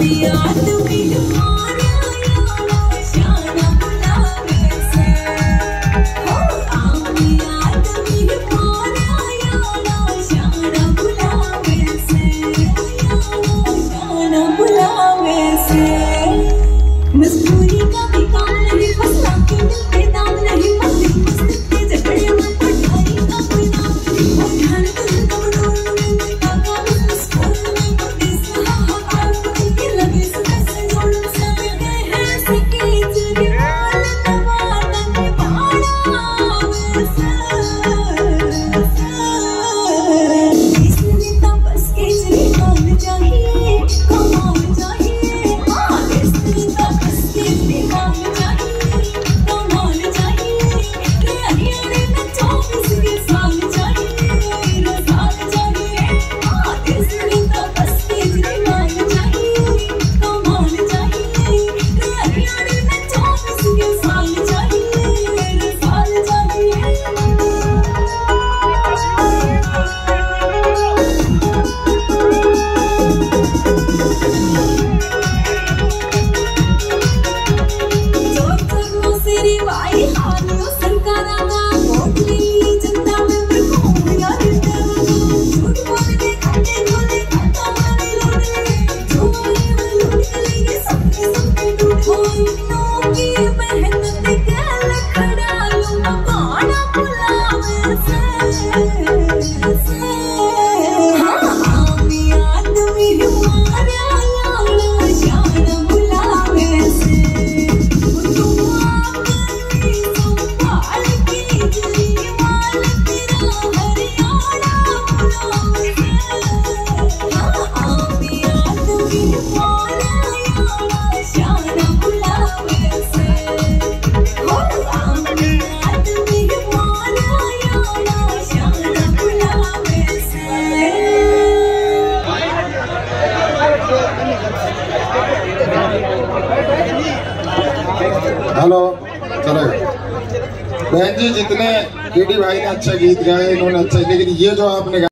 मजबूरी का भी काम नहीं, बस लाके मिलते दाम नहीं, बस के झगड़े में पढ़ाई का कोई नाम नहीं। और ध्यान तुझे कमजोर में काका बिजनेस स्कूल में बत्तीस हाहाकार के लगे से जोड़ से गए हैं सिक्के जुर्माल नवादा के बाड़ा इसने तो बस के जुर्माल चाहिए, कमाल चाहिए। हाँ इसने तो बस के जुर्माल चाहिए, कमाल चाहिए। रे हरियाणा में 24 के साल चाहिए, रसाल चाहिए। हाँ इसने तो बस के जुर्माल चाहिए, कमाल चाहिए। रे हरियाणा में 24 के साल चाहिए, रसाल चाहिए। सिरी भाई हालो सरकारागा वोट ली जनता में बिल्कुल यार झूठ बोल के खाते खोले खाता मारे लूट जो ये लूट लेंगे सबके लूट हो की मेहनत के लखड़ा लो मकाना बुलावे से हाँ आमी आदमी हमारा लाला शान बुलावे से हेलो चलो बहन जी, जितने केडी भाई ने अच्छा गीत गाए इन्होंने अच्छा, लेकिन ये जो आपने